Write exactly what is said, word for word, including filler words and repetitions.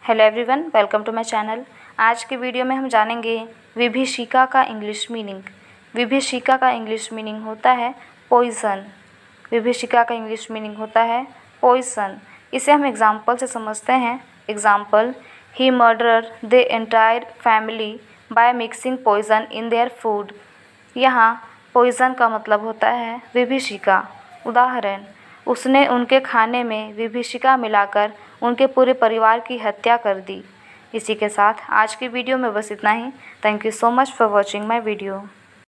Hello everyone, welcome to my channel. आज के video में हम जानेंगे विभीषिका का इंग्लिश मीनिंग। विभीषिका का इंग्लिश मीनिंग होता है पॉइज़न। विभीषिका का इंग्लिश मीनिंग होता है पॉइज़न। इसे हम एग्जाम्पल से समझते हैं। Example, he murder the entire family by mixing poison in their food. यहाँ पॉइज़न का मतलब होता है विभीषिका। उदाहरण, उसने उनके खाने में विभीषिका मिलाकर उनके पूरे परिवार की हत्या कर दी। इसी के साथ आज की वीडियो में बस इतना ही। Thank you so much for watching my video.